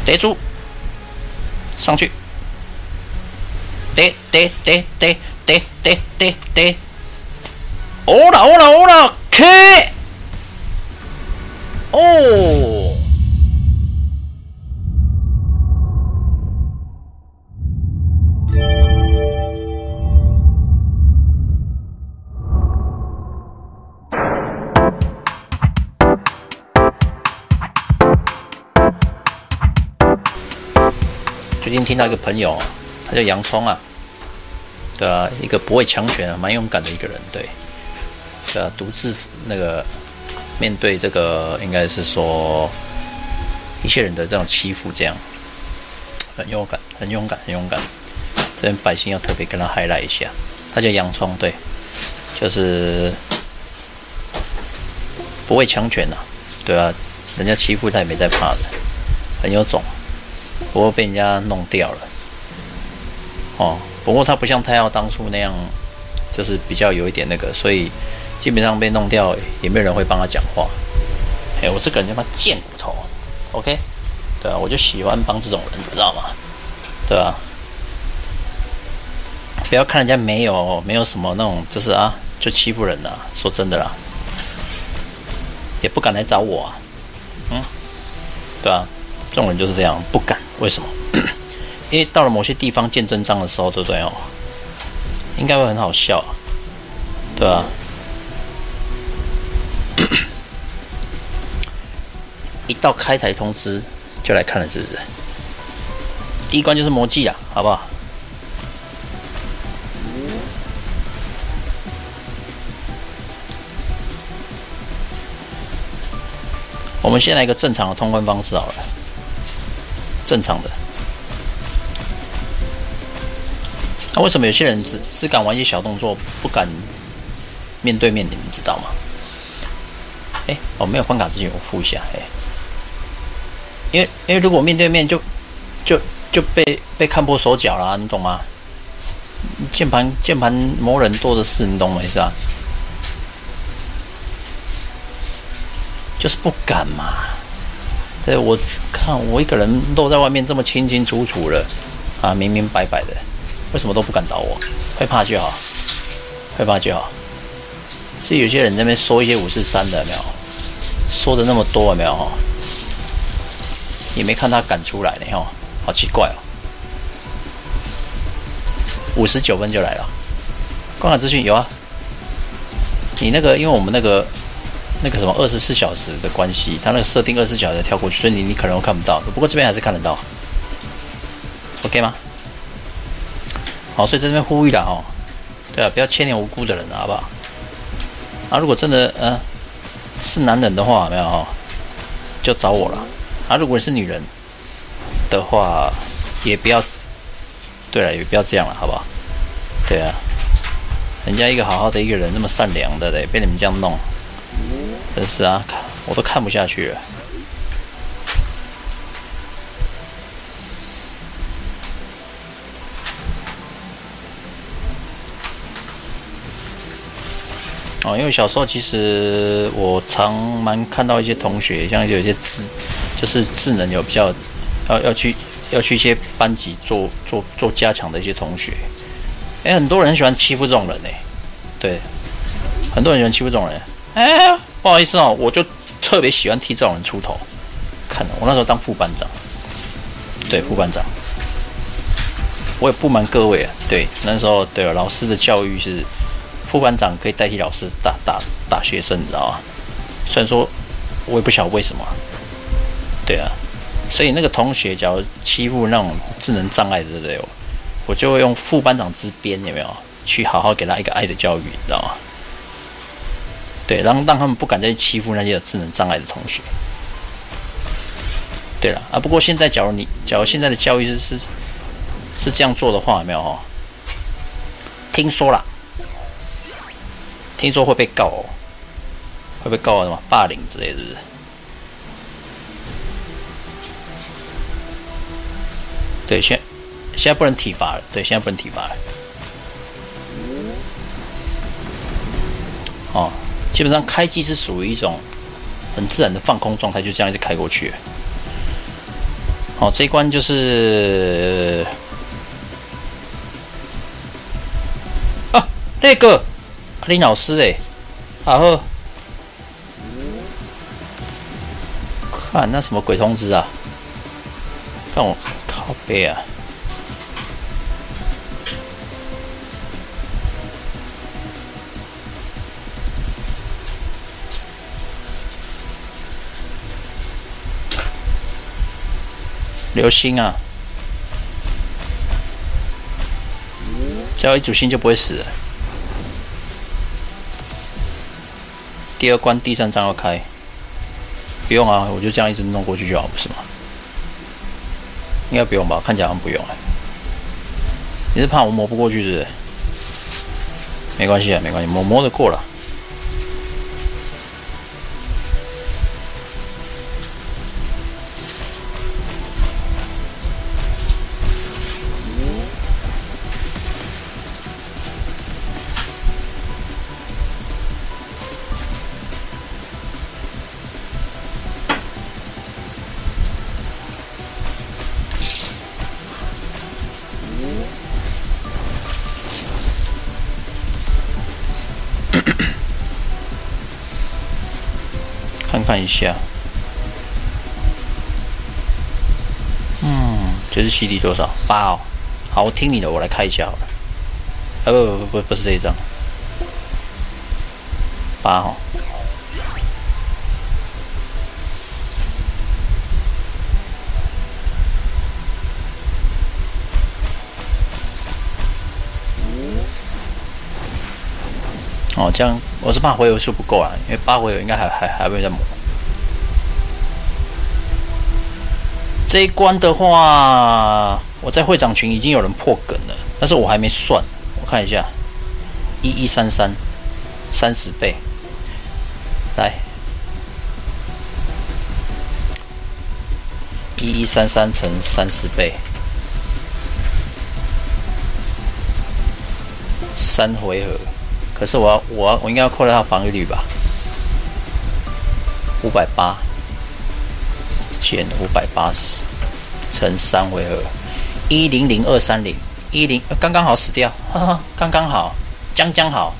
逮住，上去，逮，欧了 ，K， 哦。最近听到一个朋友，他叫洋葱啊，对啊，一个不畏强权啊，蛮勇敢的一个人，对，对啊，独自那个面对这个，应该是说一些人的这种欺负，这样很勇敢，很勇敢，很勇敢。这边百姓要特别跟他 highlight 一下，他叫洋葱，对，就是不畏强权啊，对啊，人家欺负他也没在怕的，很有种。不过被人家弄掉了，哦。不过他不像太耀当初那样，就是比较有一点那个，所以基本上被弄掉，也没有人会帮他讲话。哎，我这个人他妈贱骨头 ，OK？ 对啊，我就喜欢帮这种人，你知道吗？对啊，不要看人家没有什么那种，就是啊，就欺负人啊。说真的啦，也不敢来找我啊，对啊。这种人就是这样，不敢。为什么？因为到了某些地方见真章的时候，对不对哦？应该会很好笑啊，对吧？一到开台通知就来看了，是不是？第一关就是魔技啊，好不好？我们先来一个正常的通关方式好了。正常的，那为什么有些人只敢玩一些小动作，不敢面对面？你们知道吗？没有换卡之前我付一下，因为如果面对面就被看破手脚啦，你懂吗？键盘磨人多的是，你懂我意思啊？就是不敢嘛。对，我看我一个人露在外面这么清清楚楚的啊，明明白白的，为什么都不敢找我？会怕就好，会怕就好。至于有些人在那边说一些543的，有没有？说的那么多，有没有？也没看他敢出来呢，哈，好奇怪哦。59分就来了，观看资讯有啊。你那个，因为我们那个什么24小时的关系，它那个设定24小时跳过去，所以你可能看不到。不过这边还是看得到 ，OK 吗？好，所以在这边呼吁了哈，对啊，不要牵连无辜的人，好不好？啊，如果真的是男人的话，有没有哈，就找我了。啊，如果你是女人的话，也不要，对了，也不要这样了，好不好？对啊，人家一个好好的一个人，那么善良的嘞，被你们这样弄。真是啊，我都看不下去了。因为小时候其实我蛮看到一些同学，像有一些就是智能有比较要去一些班级做加强的一些同学，很多人很喜欢欺负这种人对，很多人喜欢欺负这种人，不好意思我就特别喜欢替这种人出头。看我那时候当副班长，对，副班长，我也不瞒各位啊，对，那时候对老师的教育是副班长可以代替老师打学生，你知道吗？虽然说我也不晓得为什么，对啊，所以那个同学假如欺负那种智能障碍的，对不对？我就会用副班长之鞭，有没有去好好给他一个爱的教育，你知道吗？对，让他们不敢再去欺负那些有智能障碍的同学。对了不过现在假如现在的教育是这样做的话，有没有听说啦，听说会被告会被告什么霸凌之类的，是不是？对，现在不能体罚了，对，现在不能体罚了。基本上开机是属于一种很自然的放空状态，就这样一直开过去了。 好，这一关就是啊，那个林老师哎，啊呵，看那什么鬼通知啊？看我靠背啊！流星啊！只要一组星就不会死了。第2关第3章要开，不用啊，我就这样一直弄过去就好，不是吗？应该不用吧？看起来好像不用哎。你是怕我磨不过去是不是？没关系啊，没关系，磨得过了。看一下，这是 CD 多少？8哦。好，我听你的，我来开一下好了。不是这一张，8哦。哦，这样我是怕回合数不够啊，因为8回合应该还会再磨。这一关的话，我在会长群已经有人破梗了，但是我还没算，我看一下，1133，30倍，来，1133乘30倍，3回合。可是我应该要扣掉他防御率吧？580减580乘3回合，100230，10刚刚好死掉，哈哈，刚刚好，将好。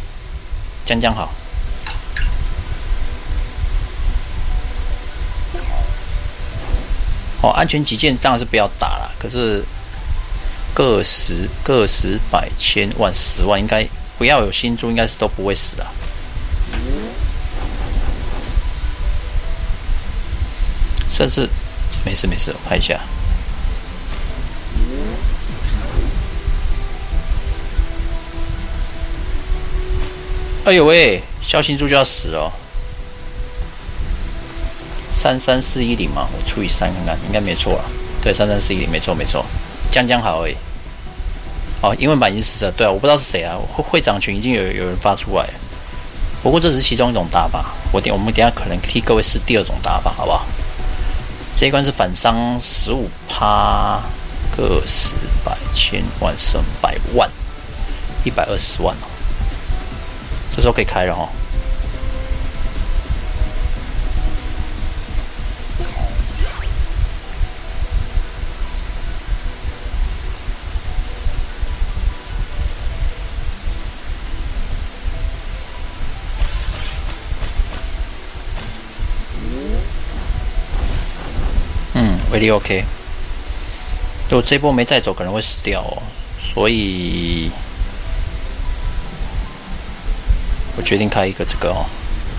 哦，安全起见当然是不要打了，可是个十百千万10万应该。不要有新珠，应该是都不会死啊。甚至没事，我看一下。哎呦喂，小新珠就要死哦。33410嘛，我除以3看看，应该没错了。对，33410没错，将好而已。哦，英文版已经死了。对啊，我不知道是谁啊。会长群已经有人发出来，不过这只是其中一种打法。我们等一下可能替各位试第2种打法，好不好？这一关是反伤15%，个十百千万100万，120万哦。这时候可以开了哦。威力 OK， 如果这波没带走，可能会死掉哦，所以我决定开一个这个哦。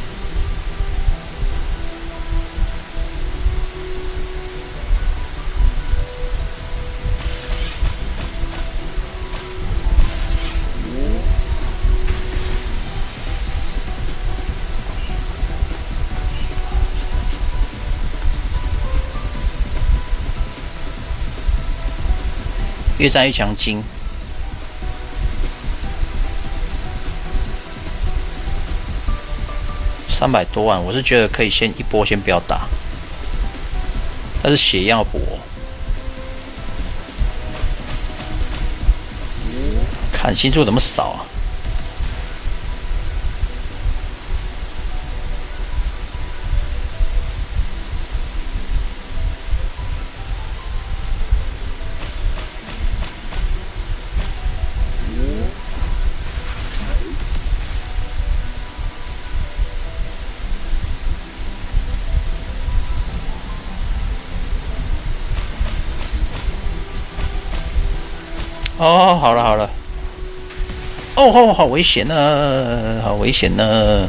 越战越强金，300多万，我是觉得可以先一波先不要打，但是血要补哦。看星数怎么少啊？ 哦，好了好了。哦，好危险呢，好危险呢。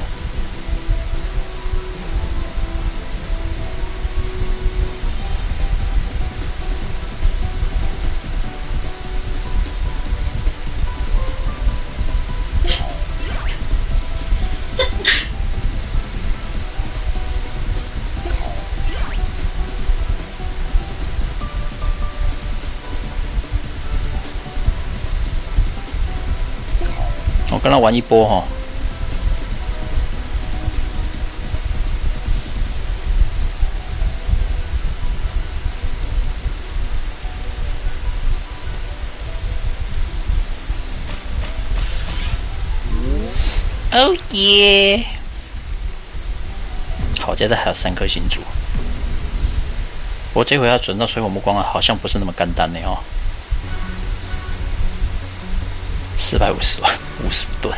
我跟他玩一波哈。哦耶！好在这还有3颗星珠。我这回要转到水火木光啊，好像不是那么简单呢哦。450万，50吨。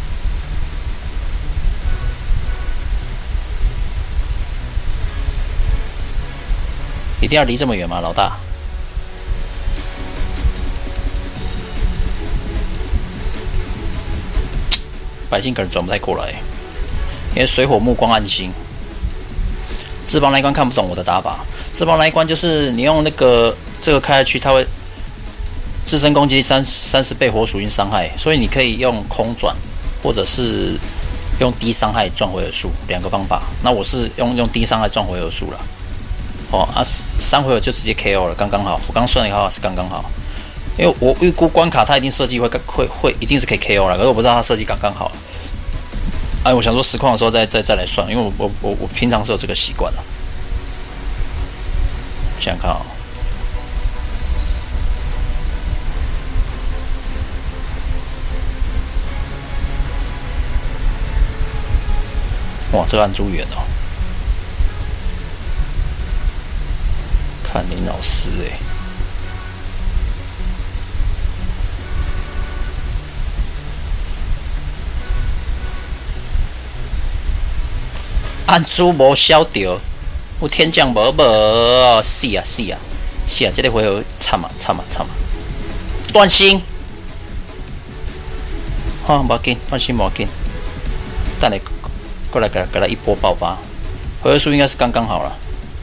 一定要离这么远吗，老大？百姓可能转不太过来，因为水火木光暗星。自爆那一关看不懂我的打法，自爆那一关就是你用这个开下去，它会自身攻击30倍火属性伤害，所以你可以用空转，或者是用低伤害赚回合数，2个方法。那我是用低伤害赚回合数了。哦啊，3回合就直接 KO 了，刚刚好。我刚算了一下是刚刚好，因为我预估关卡它一定设计会一定是可以 KO 了，可是我不知道它设计刚刚好。哎，我想说实况的时候再来算，因为我平常是有这个习惯的。想想看啊、哇，这个按住远哦，看林老师哎、按住无消掉，有天降无，死啊！这个回合惨啊！断心，好，无要紧，断心无要紧，等下过来给他一波爆发，回合数应该是刚刚好了。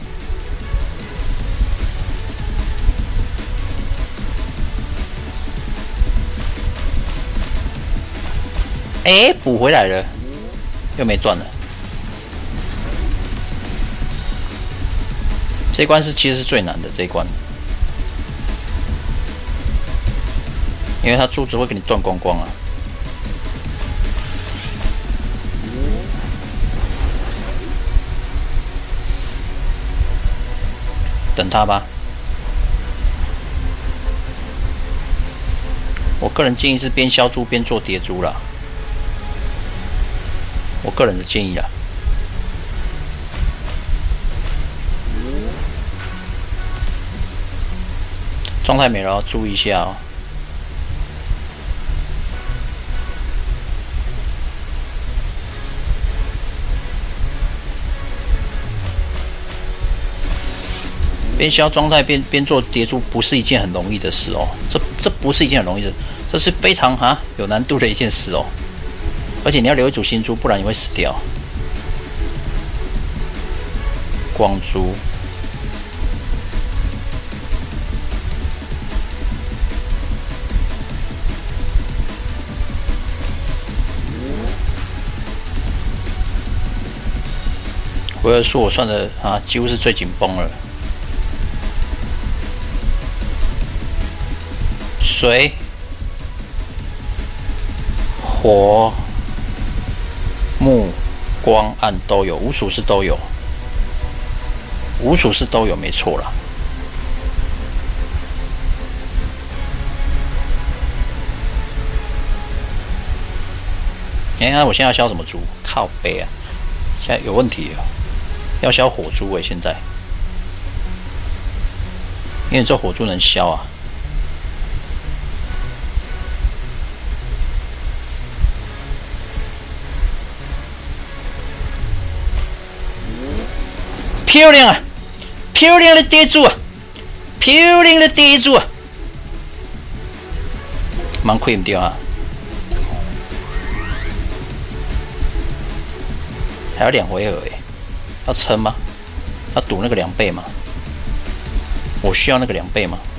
哎，补回来了，又没断了。这一关其实是最难的这一关，因为它珠子会给你断光光啊。等它吧。我个人建议是边削珠边做叠珠啦，我个人的建议啦。状态没了，注意一下哦。边削状态边做叠珠，不是一件很容易的事哦。这不是一件很容易的事，这是非常有难度的一件事哦。而且你要留一组新珠，不然你会死掉。光珠。回合数我算的几乎是最紧绷了。水、火、木、光、暗都有，无属性都有，无属性都有，没错啦。我现在要削什么珠？靠背啊！现在有问题了。要削火珠现在，因为这火珠能削啊。漂亮啊！漂亮的叠珠啊！漂亮的叠珠啊！ 蛮亏唔掉啊！还有2回合哎，要撑吗？要赌那个2倍吗？我需要那个2倍吗？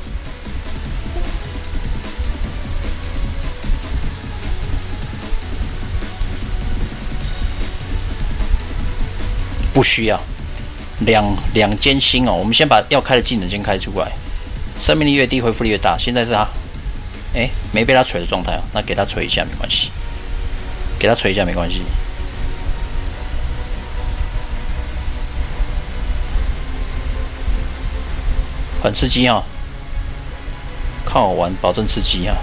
不需要。两间星哦，我们先把要开的技能先开出来。生命力越低，恢复力越大。现在是他，没被他锤的状态哦，那给他锤一下没关系，给他锤一下没关系。很刺激哦，看我玩，保证刺激啊！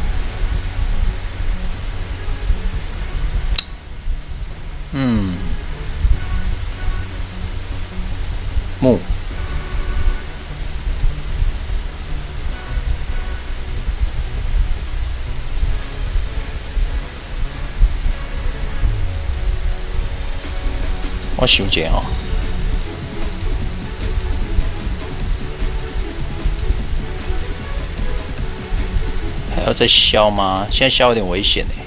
木，我想一下哦。还要再消吗？现在消有点危险哎。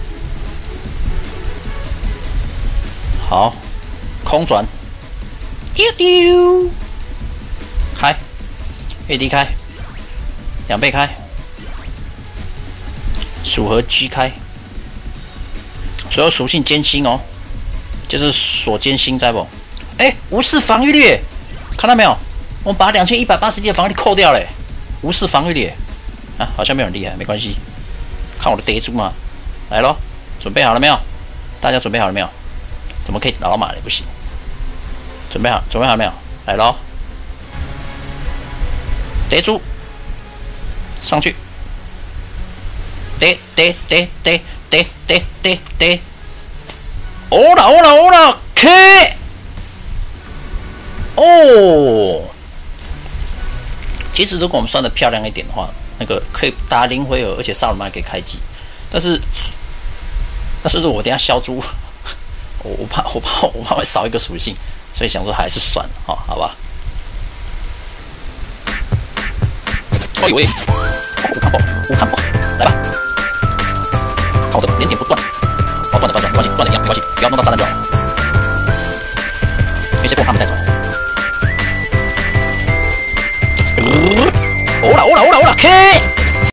好，空转，丢丢，开，AD 开，2倍开，组合 G 开，所有属性艰辛哦，就是锁艰辛在不？无视防御力，看到没有？我们把2180的防御力扣掉了，无视防御力。啊，好像没有很厉害，没关系。看我的叠猪嘛，来咯，准备好了没有？大家准备好了没有？怎么可以老马的不行？准备好了没有？来咯，叠猪上去，叠，欧了 ，K， 哦。其实如果我们算的漂亮一点的话，那个可以打0回合，而且萨鲁曼可以开机。但是如果我等一下消猪，我怕会少一个属性，所以想说还是算了哈，好吧？哎呦喂，我看过，来吧，靠着连点不断，断的，没关系，断的一样没关系，不要弄到炸弹就好。因为先过他们再走。欧了 ，K。